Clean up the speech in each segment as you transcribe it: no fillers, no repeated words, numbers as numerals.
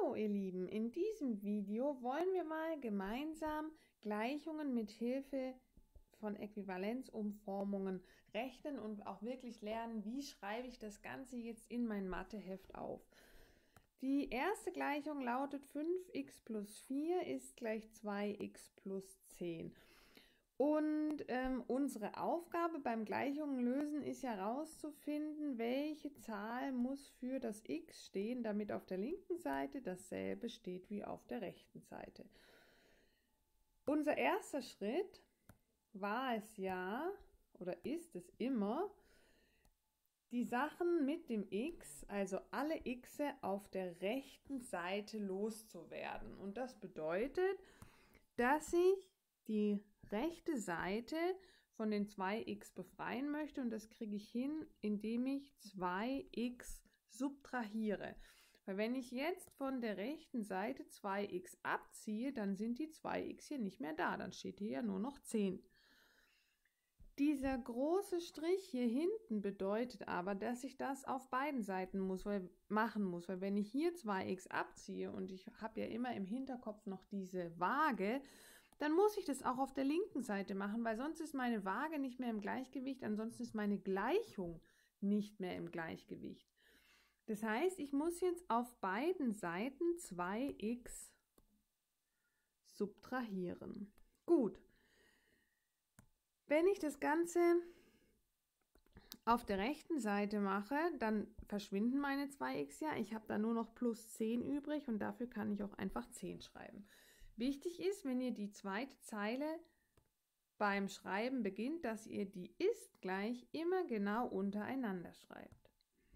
Hallo ihr Lieben, in diesem Video wollen wir mal gemeinsam Gleichungen mit Hilfe von Äquivalenzumformungen rechnen und auch wirklich lernen, wie schreibe ich das Ganze jetzt in mein Matheheft auf. Die erste Gleichung lautet 5x plus 4 ist gleich 2x plus 10. Und unsere Aufgabe beim Gleichungen lösen ist ja herauszufinden, welche Zahl muss für das x stehen, damit auf der linken Seite dasselbe steht wie auf der rechten Seite. Unser erster Schritt war es ja, oder ist es immer, die Sachen mit dem x, also alle x'e auf der rechten Seite loszuwerden. Und das bedeutet, dass ich die rechte Seite von den 2x befreien möchte und das kriege ich hin, indem ich 2x subtrahiere. Weil wenn ich jetzt von der rechten Seite 2x abziehe, dann sind die 2x hier nicht mehr da, dann steht hier ja nur noch 10. Dieser große Strich hier hinten bedeutet aber, dass ich das auf beiden Seiten machen muss, weil wenn ich hier 2x abziehe und ich habe ja immer im Hinterkopf noch diese Waage, dann muss ich das auch auf der linken Seite machen, weil sonst ist meine Waage nicht mehr im Gleichgewicht, ansonsten ist meine Gleichung nicht mehr im Gleichgewicht. Das heißt, ich muss jetzt auf beiden Seiten 2x subtrahieren. Gut. Wenn ich das Ganze auf der rechten Seite mache, dann verschwinden meine 2x ja. Ich habe da nur noch plus 10 übrig und dafür kann ich auch einfach 10 schreiben. Wichtig ist, wenn ihr die zweite Zeile beim Schreiben beginnt, dass ihr die ist gleich immer genau untereinander schreibt.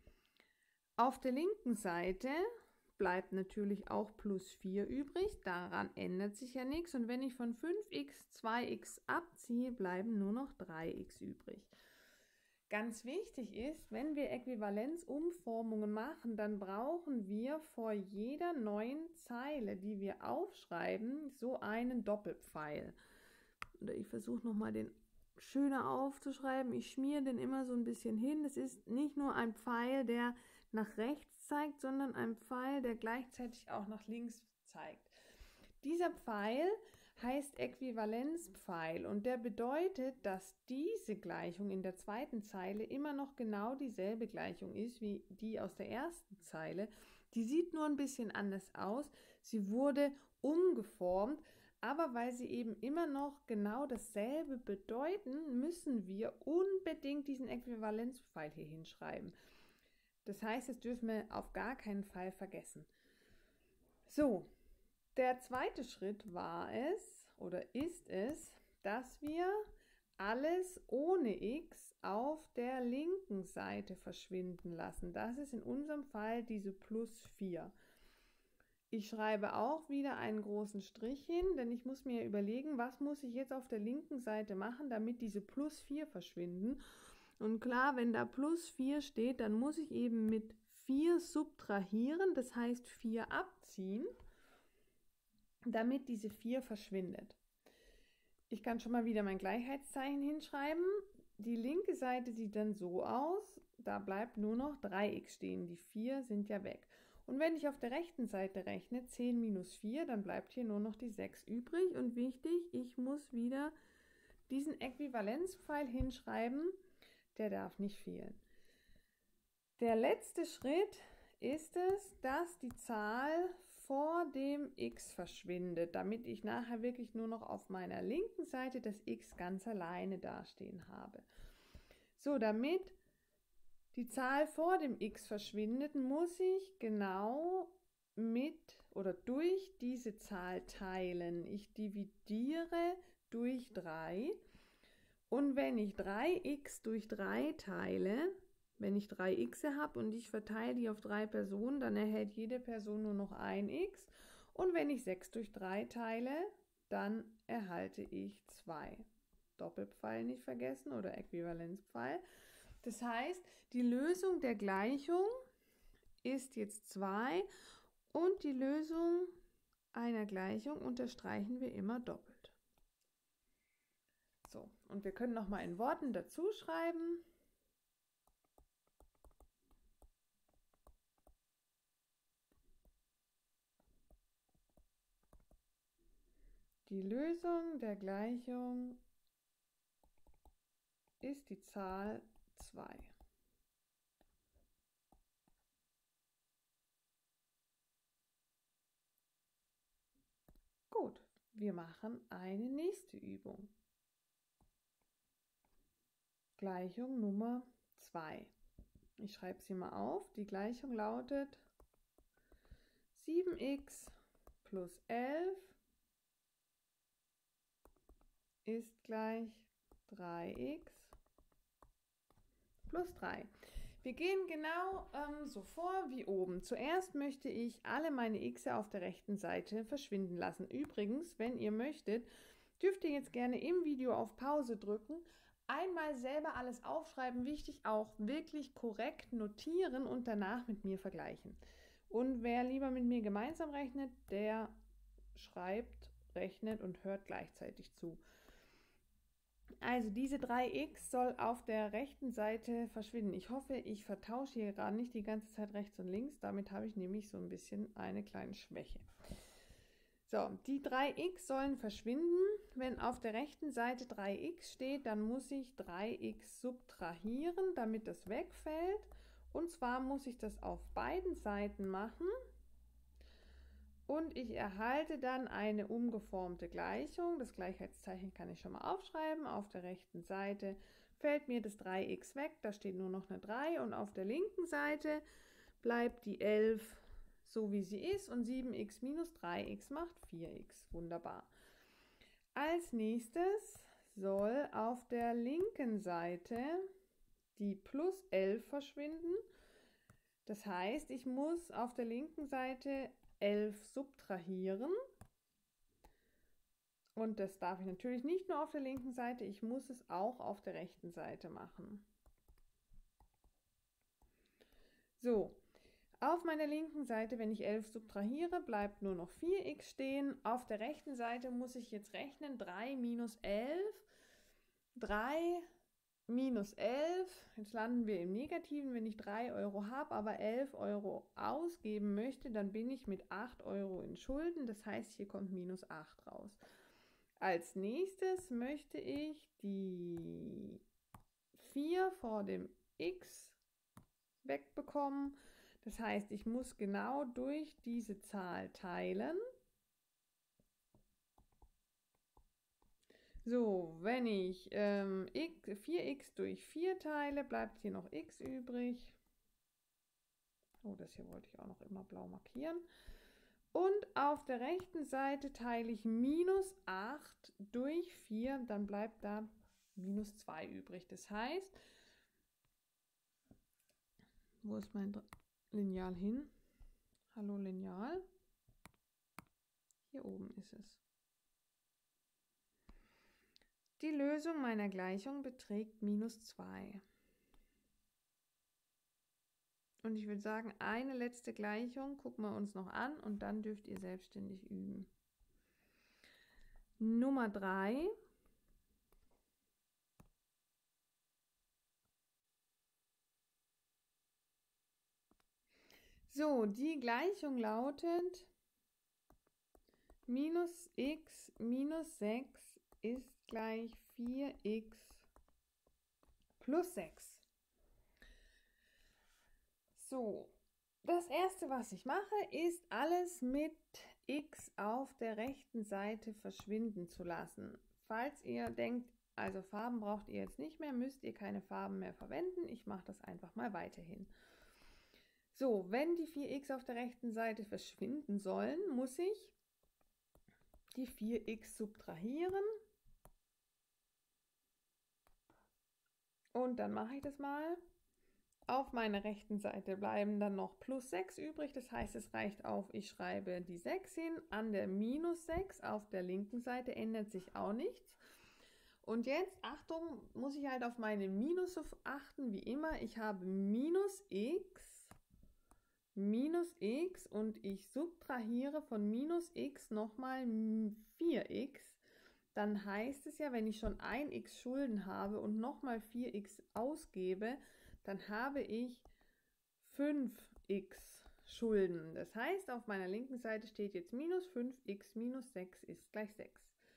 Auf der linken Seite bleibt natürlich auch plus 4 übrig, daran ändert sich ja nichts. Und wenn ich von 5x 2x abziehe, bleiben nur noch 3x übrig. Ganz wichtig ist, wenn wir Äquivalenzumformungen machen, dann brauchen wir vor jeder neuen Zeile, die wir aufschreiben, so einen Doppelpfeil. Oder ich versuche nochmal den schöner aufzuschreiben. Ich schmiere den immer so ein bisschen hin. Das ist nicht nur ein Pfeil, der nach rechts zeigt, sondern ein Pfeil, der gleichzeitig auch nach links zeigt. Dieser Pfeil heißt Äquivalenzpfeil und der bedeutet, dass diese Gleichung in der zweiten Zeile immer noch genau dieselbe Gleichung ist wie die aus der ersten Zeile. Die sieht nur ein bisschen anders aus. Sie wurde umgeformt, aber weil sie eben immer noch genau dasselbe bedeuten, müssen wir unbedingt diesen Äquivalenzpfeil hier hinschreiben. Das heißt, das dürfen wir auf gar keinen Fall vergessen. So, der zweite Schritt war es oder ist es, dass wir alles ohne x auf der linken Seite verschwinden lassen. Das ist in unserem Fall diese plus 4. Ich schreibe auch wieder einen großen Strich hin, denn ich muss mir überlegen, was muss ich jetzt auf der linken Seite machen, damit diese plus 4 verschwinden. Und klar, wenn da plus 4 steht, dann muss ich eben mit 4 subtrahieren, das heißt 4 abziehen, damit diese 4 verschwindet. Ich kann schon mal wieder mein Gleichheitszeichen hinschreiben. Die linke Seite sieht dann so aus, da bleibt nur noch 3x stehen, die 4 sind ja weg. Und wenn ich auf der rechten Seite rechne, 10 minus 4, dann bleibt hier nur noch die 6 übrig. Und wichtig, ich muss wieder diesen Äquivalenzpfeil hinschreiben, der darf nicht fehlen. Der letzte Schritt ist es, dass die Zahl vor dem x verschwindet, damit ich nachher wirklich nur noch auf meiner linken Seite das x ganz alleine dastehen habe. So, damit die Zahl vor dem x verschwindet, muss ich genau mit oder durch diese Zahl teilen. Ich dividiere durch 3 und wenn ich 3x durch 3 teile, wenn ich 3 x habe und ich verteile die auf 3 Personen, dann erhält jede Person nur noch ein x. Und wenn ich 6 durch 3 teile, dann erhalte ich 2. Doppelpfeil nicht vergessen oder Äquivalenzpfeil. Das heißt, die Lösung der Gleichung ist jetzt 2 und die Lösung einer Gleichung unterstreichen wir immer doppelt. So, und wir können nochmal in Worten dazu schreiben. Die Lösung der Gleichung ist die Zahl 2. Gut, wir machen eine nächste Übung. Gleichung Nummer 2. Ich schreibe sie mal auf. Die Gleichung lautet 7x plus 11 ist gleich 3x plus 3. Wir gehen genau so vor wie oben. Zuerst möchte ich alle meine x auf der rechten Seite verschwinden lassen. Übrigens, wenn ihr möchtet, dürft ihr jetzt gerne im Video auf Pause drücken, einmal selber alles aufschreiben, wichtig auch wirklich korrekt notieren und danach mit mir vergleichen. Und wer lieber mit mir gemeinsam rechnet, der schreibt, rechnet und hört gleichzeitig zu. Also diese 3x soll auf der rechten Seite verschwinden. Ich hoffe, ich vertausche hier gerade nicht die ganze Zeit rechts und links. Damit habe ich nämlich so ein bisschen eine kleine Schwäche. So, die 3x sollen verschwinden. Wenn auf der rechten Seite 3x steht, dann muss ich 3x subtrahieren, damit das wegfällt. Und zwar muss ich das auf beiden Seiten machen. Und ich erhalte dann eine umgeformte Gleichung. Das Gleichheitszeichen kann ich schon mal aufschreiben. Auf der rechten Seite fällt mir das 3x weg, da steht nur noch eine 3. Und auf der linken Seite bleibt die 11 so wie sie ist. Und 7x minus 3x macht 4x. Wunderbar. Als nächstes soll auf der linken Seite die plus 11 verschwinden. Das heißt, ich muss auf der linken Seite 11 subtrahieren. Und das darf ich natürlich nicht nur auf der linken Seite, ich muss es auch auf der rechten Seite machen. So, auf meiner linken Seite, wenn ich 11 subtrahiere, bleibt nur noch 4x stehen. Auf der rechten Seite muss ich jetzt rechnen, 3 minus 11. 3 minus 11, jetzt landen wir im Negativen, wenn ich 3 Euro habe, aber 11 Euro ausgeben möchte, dann bin ich mit 8 Euro in Schulden, das heißt, hier kommt minus 8 raus. Als nächstes möchte ich die 4 vor dem x wegbekommen, das heißt, ich muss genau durch diese Zahl teilen. So, wenn ich 4x durch 4 teile, bleibt hier noch x übrig. Oh, das hier wollte ich auch noch immer blau markieren. Und auf der rechten Seite teile ich minus 8 durch 4, dann bleibt da minus 2 übrig. Das heißt, wo ist mein Lineal hin? Hallo Lineal. Hier oben ist es. Die Lösung meiner Gleichung beträgt minus 2. Und ich würde sagen, eine letzte Gleichung gucken wir uns noch an und dann dürft ihr selbstständig üben. Nummer 3. So, die Gleichung lautet minus x minus 6 ist gleich 4x plus 6. So, das erste, was ich mache, ist alles mit x auf der rechten Seite verschwinden zu lassen. Falls ihr denkt, also Farben braucht ihr jetzt nicht mehr, müsst ihr keine Farben mehr verwenden. Ich mache das einfach mal weiterhin. So, wenn die 4x auf der rechten Seite verschwinden sollen, muss ich die 4x subtrahieren. Und dann mache ich das mal. Auf meiner rechten Seite bleiben dann noch plus 6 übrig. Das heißt, es reicht auf, ich schreibe die 6 hin. An der minus 6 auf der linken Seite ändert sich auch nichts. Und jetzt, Achtung, muss ich halt auf meine Minus achten, wie immer. Ich habe minus x und ich subtrahiere von minus x nochmal 4x. Dann heißt es ja, wenn ich schon 1x Schulden habe und nochmal 4x ausgebe, dann habe ich 5x Schulden. Das heißt, auf meiner linken Seite steht jetzt minus 5x minus 6 ist gleich 6.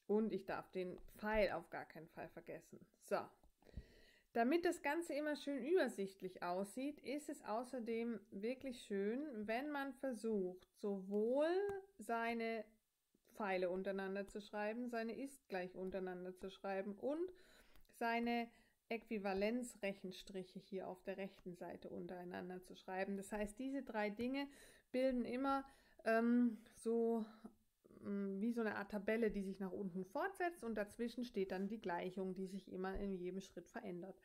Und ich darf den Pfeil auf gar keinen Fall vergessen. So. Damit das Ganze immer schön übersichtlich aussieht, ist es außerdem wirklich schön, wenn man versucht, sowohl seine Pfeile untereinander zu schreiben, seine Ist gleich untereinander zu schreiben und seine Äquivalenzrechenstriche hier auf der rechten Seite untereinander zu schreiben. Das heißt, diese drei Dinge bilden immer so wie so eine Art Tabelle, die sich nach unten fortsetzt und dazwischen steht dann die Gleichung, die sich immer in jedem Schritt verändert.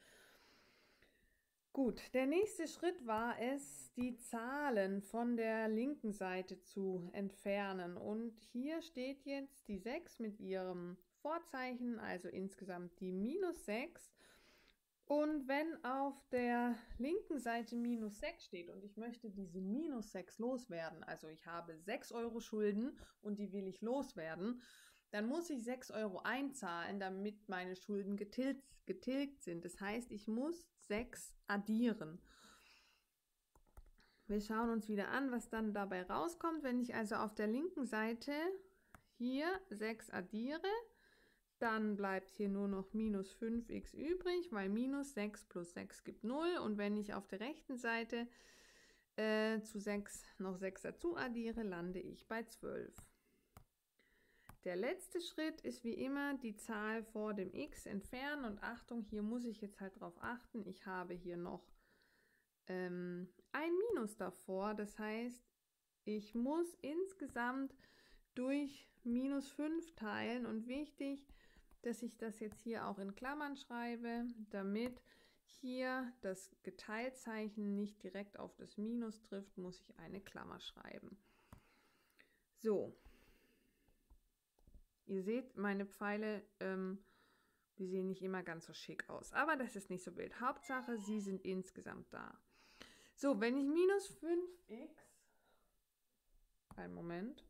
Gut, der nächste Schritt war es, die Zahlen von der linken Seite zu entfernen. Und hier steht jetzt die 6 mit ihrem Vorzeichen, also insgesamt die -6. Und wenn auf der linken Seite -6 steht und ich möchte diese -6 loswerden, also ich habe 6 Euro Schulden und die will ich loswerden, dann muss ich 6 Euro einzahlen, damit meine Schulden getilgt sind. Das heißt, ich muss 6 addieren. Wir schauen uns wieder an, was dann dabei rauskommt. Wenn ich also auf der linken Seite hier 6 addiere, dann bleibt hier nur noch -5x übrig, weil -6 plus 6 gibt 0. Und wenn ich auf der rechten Seite zu 6 noch 6 dazu addiere, lande ich bei 12. Der letzte Schritt ist wie immer die Zahl vor dem x entfernen. Und Achtung, hier muss ich jetzt halt drauf achten, ich habe hier noch ein Minus davor. Das heißt, ich muss insgesamt durch -5 teilen. Und wichtig, dass ich das jetzt hier auch in Klammern schreibe, damit hier das Geteiltzeichen nicht direkt auf das Minus trifft, muss ich eine Klammer schreiben. So. Ihr seht, meine Pfeile, die sehen nicht immer ganz so schick aus. Aber das ist nicht so wild. Hauptsache, sie sind insgesamt da. So, wenn ich -5x... Einen Moment.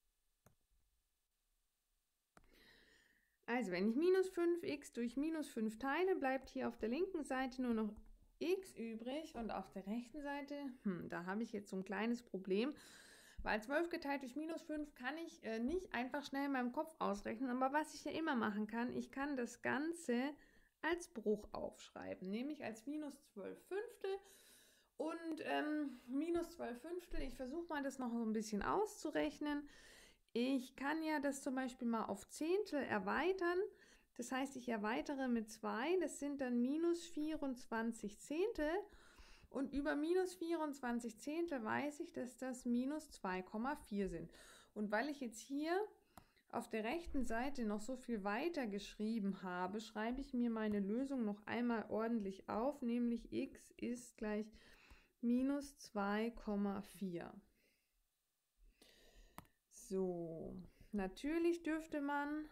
Also, wenn ich -5x durch -5 teile, bleibt hier auf der linken Seite nur noch x übrig. Und auf der rechten Seite, da habe ich jetzt so ein kleines Problem. Weil 12 geteilt durch -5 kann ich nicht einfach schnell in meinem Kopf ausrechnen. Aber was ich ja immer machen kann, ich kann das Ganze als Bruch aufschreiben. Nämlich als -12 Fünftel und -12 Fünftel. Ich versuche mal das noch so ein bisschen auszurechnen. Ich kann ja das zum Beispiel mal auf Zehntel erweitern. Das heißt, ich erweitere mit 2. Das sind dann -24 Zehntel. Und über -24 Zehntel weiß ich, dass das -2,4 sind. Und weil ich jetzt hier auf der rechten Seite noch so viel weiter geschrieben habe, schreibe ich mir meine Lösung noch einmal ordentlich auf, nämlich x ist gleich -2,4. So, natürlich dürfte man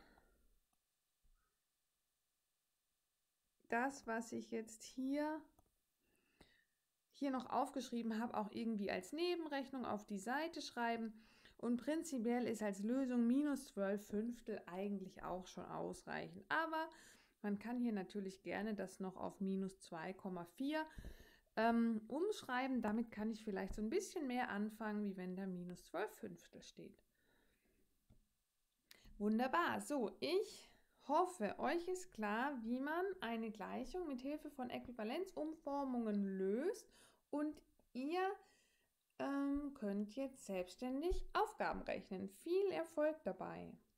das, was ich jetzt hier noch aufgeschrieben habe, auch irgendwie als Nebenrechnung auf die Seite schreiben. Und prinzipiell ist als Lösung -12 Fünftel eigentlich auch schon ausreichend. Aber man kann hier natürlich gerne das noch auf -2,4 umschreiben. Damit kann ich vielleicht so ein bisschen mehr anfangen, wie wenn da -12 Fünftel steht. Wunderbar. So, ich hoffe, euch ist klar, wie man eine Gleichung mit Hilfe von Äquivalenzumformungen löst und ihr könnt jetzt selbstständig Aufgaben rechnen. Viel Erfolg dabei!